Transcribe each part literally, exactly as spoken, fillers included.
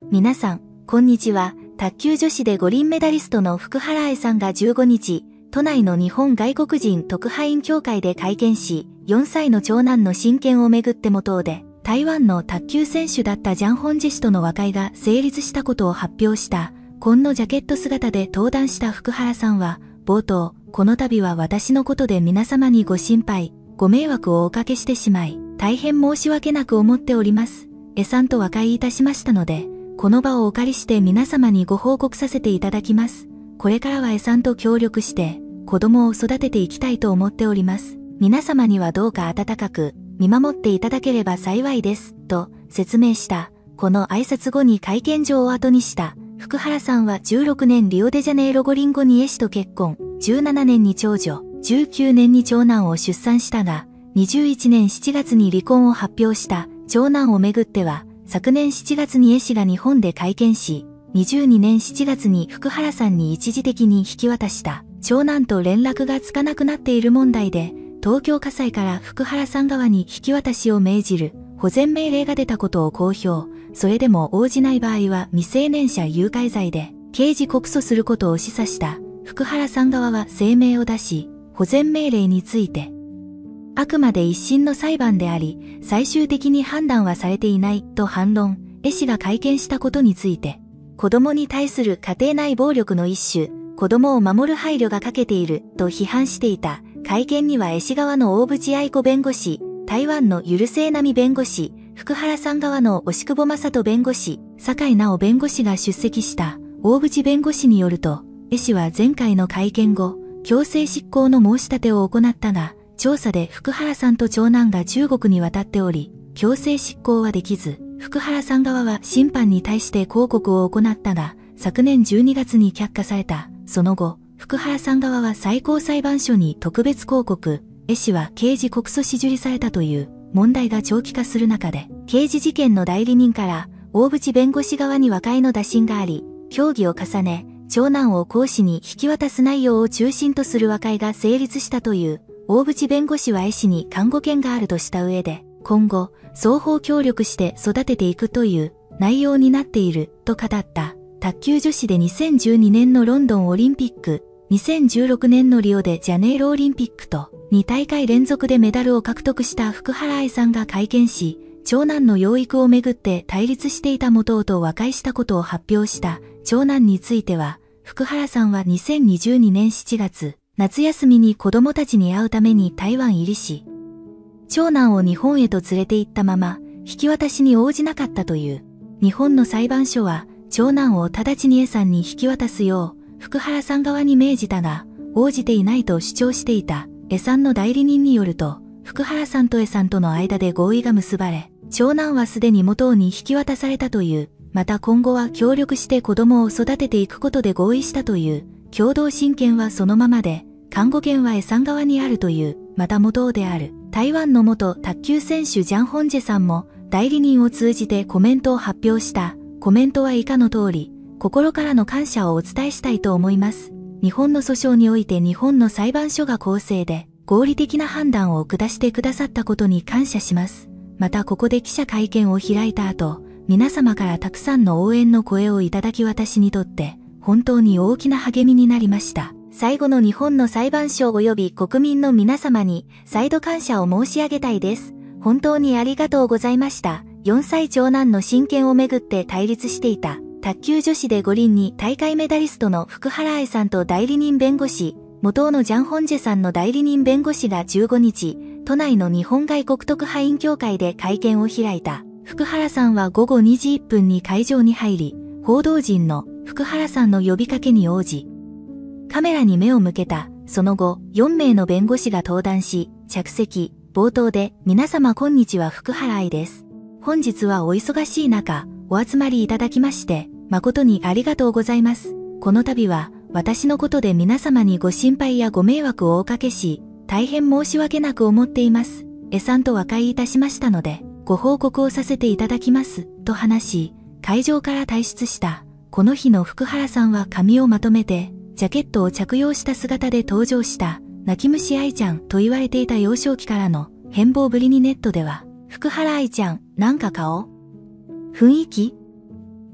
皆さん、こんにちは。卓球女子で五輪メダリストの福原愛さんがじゅうごにち、都内の日本外国人特派員協会で会見し、よんさいの長男の親権をめぐって元で、台湾の卓球選手だったジャン・ホンジェ氏との和解が成立したことを発表した、紺のジャケット姿で登壇した福原さんは、冒頭、この度は私のことで皆様にご心配、ご迷惑をおかけしてしまい、大変申し訳なく思っております。えさんと和解いたしましたので、この場をお借りして皆様にご報告させていただきます。これからはえさんと協力して、子供を育てていきたいと思っております。皆様にはどうか温かく見守っていただければ幸いです、と説明した。この挨拶後に会見場を後にした福原さんはじゅうろくねんリオデジャネイロ五輪後に絵師と結婚、じゅうななねんに長女、じゅうきゅうねんに長男を出産したが、にじゅういちねんしちがつに離婚を発表した長男をめぐっては、昨年しちがつに絵師が日本で会見し、にじゅうにねんしちがつに福原さんに一時的に引き渡した長男と連絡がつかなくなっている問題で、東京家裁から福原さん側に引き渡しを命じる保全命令が出たことを公表。それでも応じない場合は未成年者誘拐罪で刑事告訴することを示唆した福原さん側は声明を出し、保全命令について、あくまで一審の裁判であり、最終的に判断はされていないと反論。絵師が会見したことについて、子供に対する家庭内暴力の一種、子供を守る配慮が欠けていると批判していた。会見には絵師側の大渕愛子弁護士、台湾の許せ奈美弁護士、福原さん側の押久保正人弁護士、酒井直弁護士が出席した。大渕弁護士によると、絵師は前回の会見後、強制執行の申し立てを行ったが、調査で福原さんと長男が中国に渡っており、強制執行はできず、福原さん側は審判に対して抗告を行ったが、昨年じゅうにがつに却下された。その後、福原さん側は最高裁判所に特別抗告、絵師は刑事告訴し受理されたという問題が長期化する中で、刑事事件の代理人から大渕弁護士側に和解の打診があり、協議を重ね、長男を公私に引き渡す内容を中心とする和解が成立したという。大渕弁護士は絵師に監護権があるとした上で、今後、双方協力して育てていくという内容になっていると語った。卓球女子でにせんじゅうにねんのロンドンオリンピック、にせんじゅうろくねんのリオデジャネイロオリンピックとにたいかい連続でメダルを獲得した福原愛さんが会見し、長男の養育をめぐって対立していた元と和解したことを発表した。長男については、福原さんはにせんにじゅうにねんしちがつ、夏休みに子供たちに会うために台湾入りし、長男を日本へと連れて行ったまま、引き渡しに応じなかったという。日本の裁判所は、長男を直ちに江さんに引き渡すよう、福原さん側に命じたが、応じていないと主張していた。江さんの代理人によると、福原さんと江さんとの間で合意が結ばれ、長男はすでに元に引き渡されたという。また今後は協力して子供を育てていくことで合意したという。共同親権はそのままで、監護権は江さん側にあるという。また元である台湾の元卓球選手ジャン・ホンジェさんも代理人を通じてコメントを発表した。コメントは以下の通り、心からの感謝をお伝えしたいと思います。日本の訴訟において日本の裁判所が公正で合理的な判断を下してくださったことに感謝します。またここで記者会見を開いた後、皆様からたくさんの応援の声をいただき私にとって本当に大きな励みになりました。最後の日本の裁判所及び国民の皆様に再度感謝を申し上げたいです。本当にありがとうございました。よんさい長男の親権をめぐって対立していた卓球女子で五輪に大会メダリストの福原愛さんと代理人弁護士、元のジャン・ホンジェさんの代理人弁護士がじゅうごにち、都内の日本外国特派員協会で会見を開いた。福原さんはごごにじいっぷんに会場に入り、報道陣の福原さんの呼びかけに応じ、カメラに目を向けた。その後、よんめいの弁護士が登壇し、着席、冒頭で、皆様こんにちは福原愛です。本日はお忙しい中、お集まりいただきまして、誠にありがとうございます。この度は、私のことで皆様にご心配やご迷惑をおかけし、大変申し訳なく思っています。江さんと和解いたしましたので、ご報告をさせていただきます、と話し、会場から退出した。この日の福原さんは髪をまとめて、ジャケットを着用した姿で登場した。泣き虫愛ちゃんと言われていた幼少期からの変貌ぶりにネットでは、福原愛ちゃん、なんか顔？雰囲気？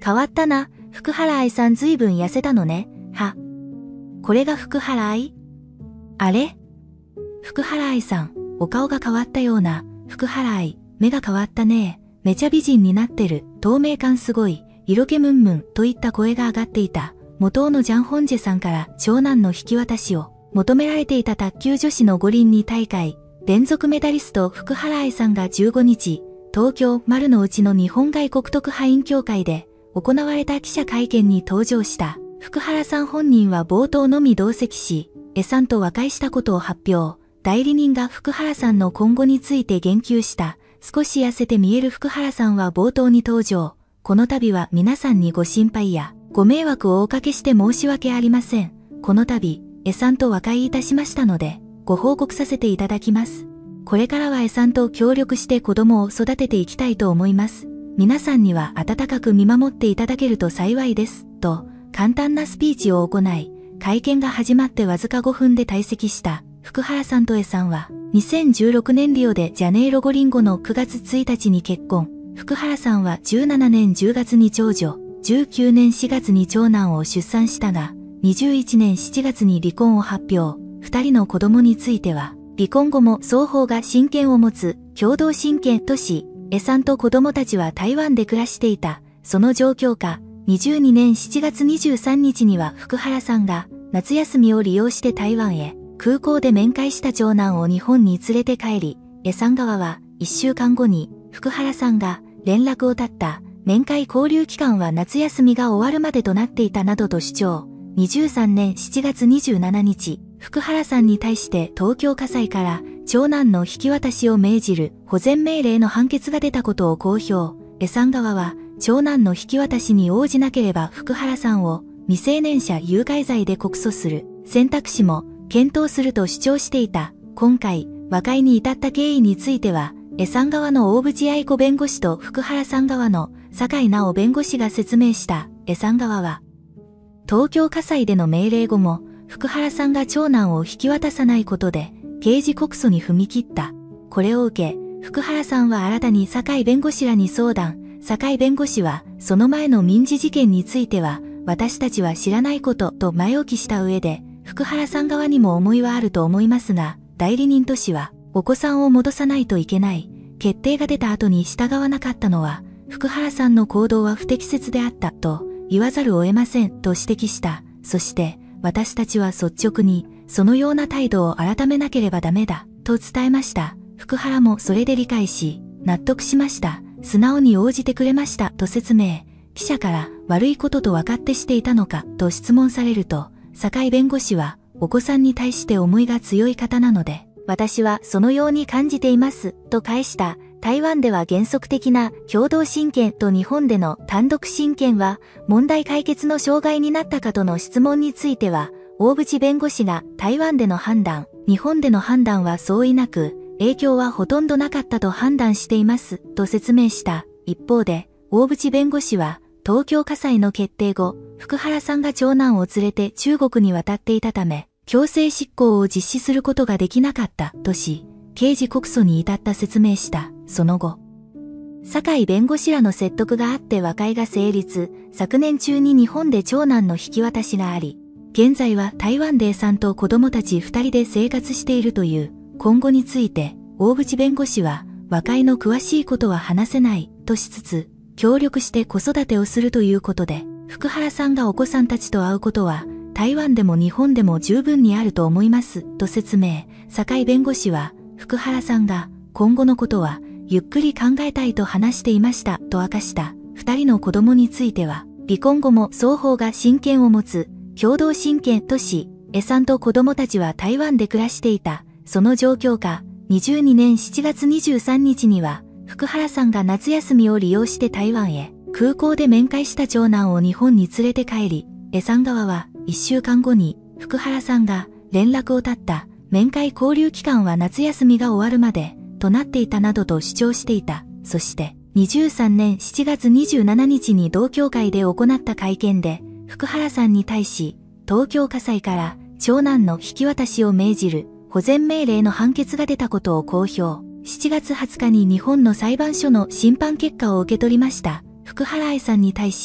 変わったな、福原愛さんずいぶん痩せたのね、は。これが福原愛？あれ？福原愛さん、お顔が変わったような、福原愛、目が変わったね。めちゃ美人になってる、透明感すごい、色気ムンムンといった声が上がっていた。元のジャン・ホンジェさんから長男の引き渡しを求められていた卓球女子の五輪に大会、連続メダリスト福原愛さんがじゅうごにち、東京丸の内の日本外国特派員協会で行われた記者会見に登場した。福原さん本人は冒頭のみ同席し、江さんと和解したことを発表。代理人が福原さんの今後について言及した。少し痩せて見える福原さんは冒頭に登場。この度は皆さんにご心配やご迷惑をおかけして申し訳ありません。この度、江さんと和解いたしましたので、ご報告させていただきます。これからは江さんと協力して子供を育てていきたいと思います。皆さんには温かく見守っていただけると幸いです。と、簡単なスピーチを行い、会見が始まってわずかごふんで退席した福原さんと江さんは、にせんじゅうろくねんリオでジャネイロ五輪後のくがつついたちに結婚。福原さんはじゅうななねんじゅうがつに長女、じゅうきゅうねんしがつに長男を出産したが、にじゅういちねんしちがつに離婚を発表。二人の子供については、離婚後も双方が親権を持つ共同親権とし、江さんと子供たちは台湾で暮らしていた。その状況下、にじゅうにねんしちがつにじゅうさんにちには福原さんが夏休みを利用して台湾へ空港で面会した長男を日本に連れて帰り、江さん側はいっしゅうかんごに福原さんが連絡を絶った面会交流期間は夏休みが終わるまでとなっていたなどと主張。にじゅうさんねんしちがつにじゅうしちにち、福原さんに対して東京家裁から長男の引き渡しを命じる保全命令の判決が出たことを公表。江さん側は長男の引き渡しに応じなければ福原さんを未成年者有害罪で告訴する選択肢も検討すると主張していた。今回、和解に至った経緯については、江さん側の大渕愛子弁護士と福原さん側の酒井直弁護士が説明した。江さん側は、東京家裁での命令後も、福原さんが長男を引き渡さないことで、刑事告訴に踏み切った。これを受け、福原さんは新たに酒井弁護士らに相談。酒井弁護士は、その前の民事事件については、私たちは知らないことと前置きした上で、福原さん側にも思いはあると思いますが、代理人としは、お子さんを戻さないといけない。決定が出た後に従わなかったのは、福原さんの行動は不適切であった、と言わざるを得ません、と指摘した。そして、私たちは率直に、そのような態度を改めなければダメだ、と伝えました。福原もそれで理解し、納得しました。素直に応じてくれました、と説明。記者から、悪いことと分かってしていたのか、と質問されると、酒井弁護士は、お子さんに対して思いが強い方なので、私はそのように感じています、と返した。台湾では原則的な共同親権と日本での単独親権は問題解決の障害になったかとの質問については、大渕弁護士が台湾での判断、日本での判断は相違なく、影響はほとんどなかったと判断しています、と説明した。一方で、大渕弁護士は、東京家裁の決定後、福原さんが長男を連れて中国に渡っていたため、強制執行を実施することができなかった、とし、刑事告訴に至った説明した。その後、酒井弁護士らの説得があって和解が成立。昨年中に日本で長男の引き渡しがあり、現在は台湾で江さんと子供たち二人で生活しているという。今後について、大渕弁護士は、和解の詳しいことは話せない、としつつ、協力して子育てをするということで、福原さんがお子さんたちと会うことは、台湾でも日本でも十分にあると思います、と説明。酒井弁護士は、福原さんが、今後のことは、ゆっくり考えたいと話していました、と明かした。二人の子供については、離婚後も双方が親権を持つ、共同親権とし、江さんと子供たちは台湾で暮らしていた。その状況下、にじゅうにねんしちがつにじゅうさんにちには、福原さんが夏休みを利用して台湾へ、空港で面会した長男を日本に連れて帰り、江さん側は、いっしゅうかんごに、福原さんが連絡を絶った、面会交流期間は夏休みが終わるまで、となっていたなどと主張していた。そして、にじゅうさんねんしちがつにじゅうしちにちに同協会で行った会見で、福原さんに対し、東京家裁から長男の引き渡しを命じる保全命令の判決が出たことを公表。しちがつはつかに日本の裁判所の審判結果を受け取りました。福原愛さんに対し、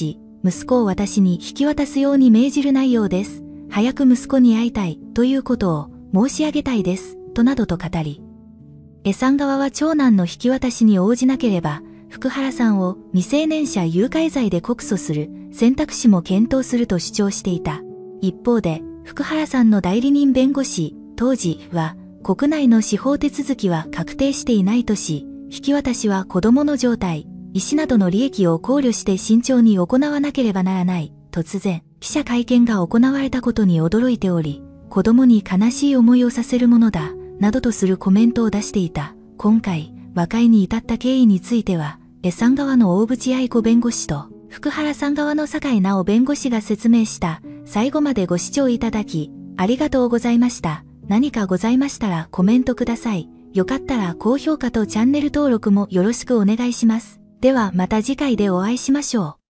息子を私に引き渡すように命じる内容です。早く息子に会いたいということを申し上げたいです。となどと語り、江さん側は長男の引き渡しに応じなければ、福原さんを未成年者誘拐罪で告訴する選択肢も検討すると主張していた。一方で、福原さんの代理人弁護士、当時は、国内の司法手続きは確定していないとし、引き渡しは子供の状態、意思などの利益を考慮して慎重に行わなければならない。突然、記者会見が行われたことに驚いており、子供に悲しい思いをさせるものだ、などとするコメントを出していた。今回、和解に至った経緯については、江さん側の大渕愛子弁護士と、福原さん側の酒井直弁護士が説明した。最後までご視聴いただき、ありがとうございました。何かございましたらコメントください。よかったら高評価とチャンネル登録もよろしくお願いします。ではまた次回でお会いしましょう。